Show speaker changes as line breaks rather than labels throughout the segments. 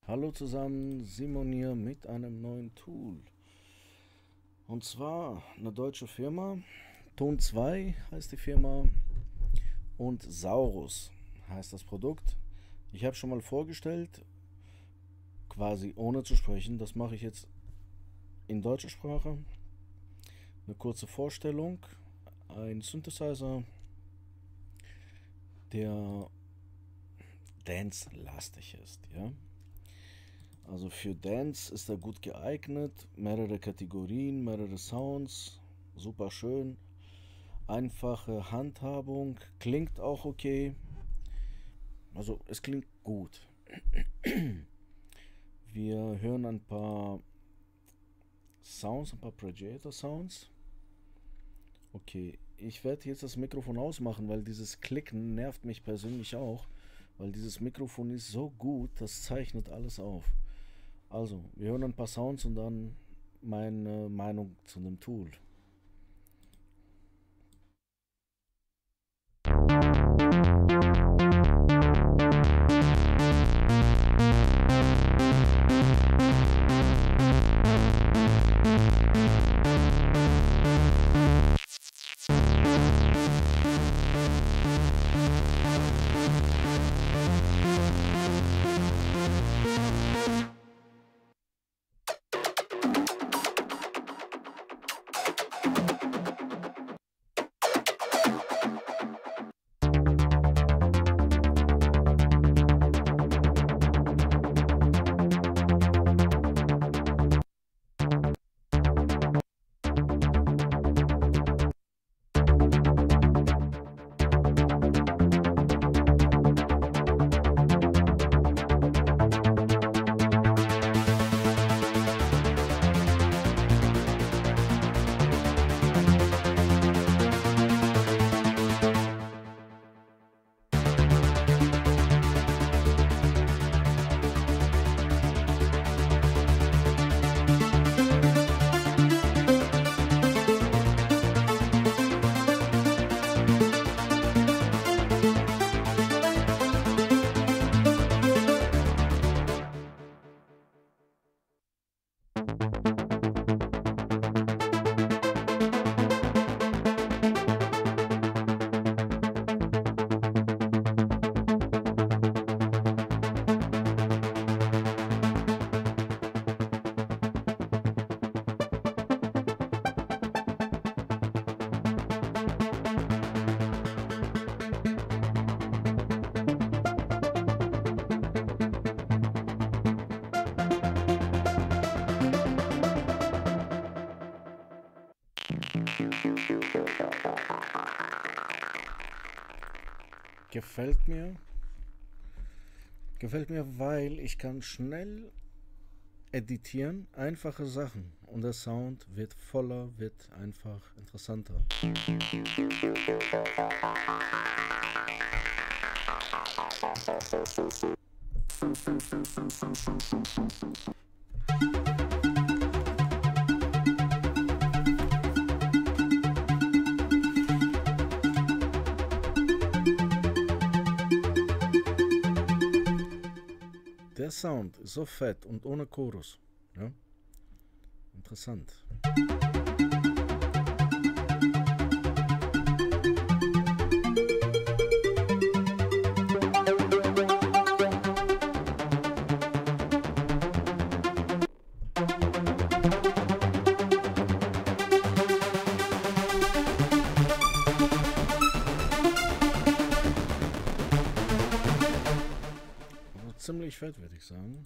Hallo zusammen, Simon hier mit einem neuen Tool. Und zwar eine deutsche Firma, Ton 2 heißt die Firma und Saurus heißt das Produkt. Ich habe schon mal vorgestellt, quasi ohne zu sprechen. Das mache ich jetzt in deutscher Sprache. Eine kurze Vorstellung. Ein Synthesizer, der dance-lastig ist, ja. Also für Dance ist er gut geeignet. Mehrere Kategorien, mehrere Sounds, super schön. Einfache Handhabung, klingt auch okay. Also es klingt gut. Wir hören ein paar Sounds, ein paar Predator Sounds. Okay, ich werde jetzt das Mikrofon ausmachen, weil dieses Klicken nervt mich persönlich auch. Weil dieses Mikrofon ist so gut, das zeichnet alles auf. Also, wir hören ein paar Sounds und dann meine Meinung zu dem Tool. Gefällt mir. Gefällt mir, weil ich kann schnell editieren, einfache Sachen. Und der Sound wird voller, wird einfach interessanter. Der Sound ist so fett und ohne Chorus. Ja? Interessant. Also ziemlich fett, würde ich sagen.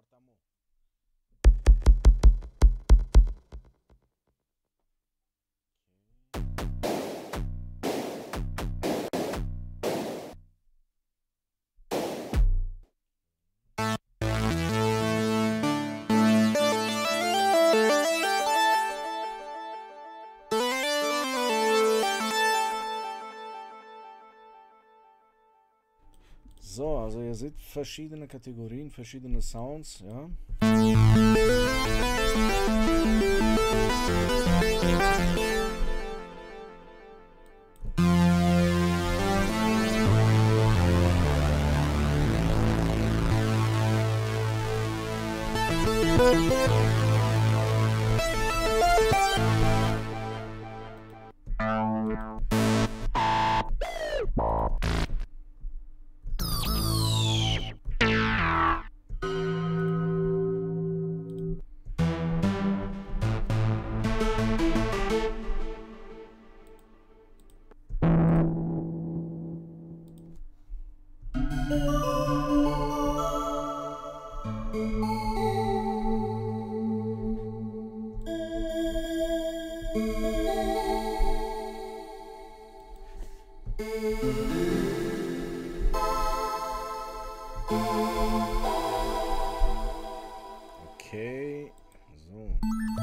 Partamo. So, also ihr seht verschiedene Kategorien, verschiedene Sounds, ja. Okay, so.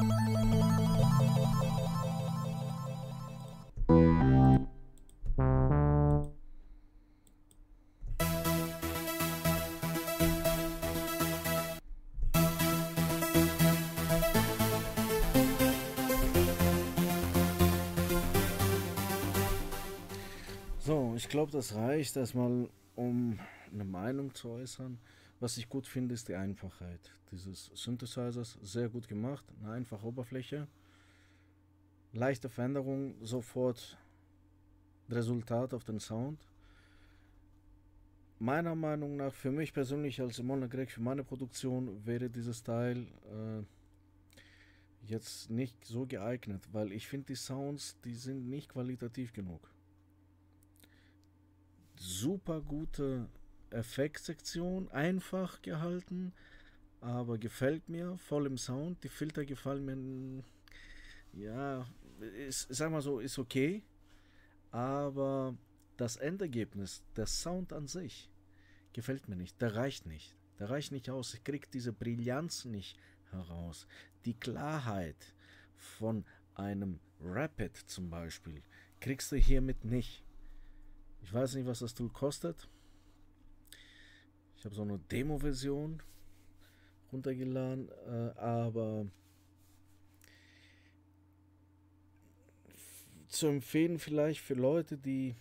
So, ich glaube, das reicht erstmal, um eine Meinung zu äußern. Was ich gut finde, ist die Einfachheit dieses Synthesizers. Sehr gut gemacht, eine einfache Oberfläche. Leichte Veränderung, sofort Resultat auf den Sound. Meiner Meinung nach, für mich persönlich als Simona Greg, für meine Produktion wäre dieses Teil jetzt nicht so geeignet, weil ich finde die Sounds, die sind nicht qualitativ genug. Super gute Effektsektion, einfach gehalten, aber gefällt mir, voll im Sound. Die Filter gefallen mir, ja, sag mal so, ist okay, aber das Endergebnis, der Sound an sich, gefällt mir nicht. Der reicht nicht. Der reicht nicht aus. Ich krieg diese Brillanz nicht heraus. Die Klarheit von einem Rapid zum Beispiel kriegst du hiermit nicht. Ich weiß nicht, was das Tool kostet. Ich habe so eine Demo-Version runtergeladen, aber zu empfehlen vielleicht für Leute, die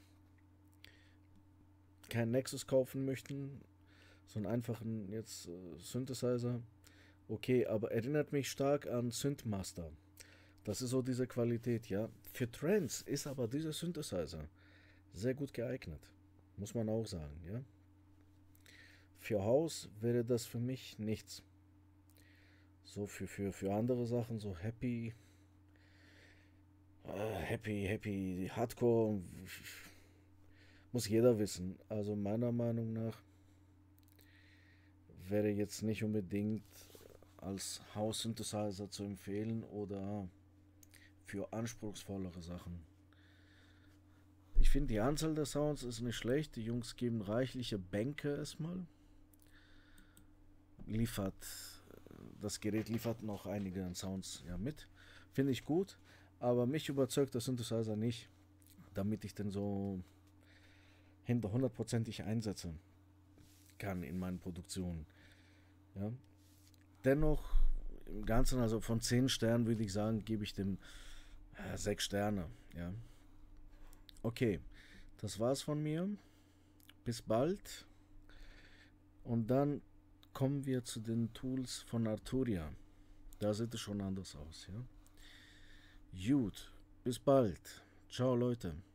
keinen Nexus kaufen möchten, so einen einfachen jetzt Synthesizer. Okay, aber erinnert mich stark an Synthmaster. Das ist so diese Qualität, ja. Für Trance ist aber dieser Synthesizer sehr gut geeignet, muss man auch sagen, ja. Für Haus wäre das für mich nichts. So für andere Sachen, so Happy, Hardcore, muss jeder wissen. Also meiner Meinung nach wäre jetzt nicht unbedingt als House-Synthesizer zu empfehlen oder für anspruchsvollere Sachen. Ich finde, die Anzahl der Sounds ist nicht schlecht. Die Jungs geben reichliche Bänke erstmal. Das Gerät liefert noch einige Sounds ja mit. Finde ich gut, aber mich überzeugt der Synthesizer nicht, damit ich den so hinter 100%ig einsetzen kann in meinen Produktionen. Ja. Dennoch, im Ganzen, also von 10 Sternen würde ich sagen, gebe ich dem 6 Sterne. Ja. Okay, das war's von mir. Bis bald. Und dann kommen wir zu den Tools von Arturia. Da sieht es schon anders aus. Ja? Gut, bis bald. Ciao Leute.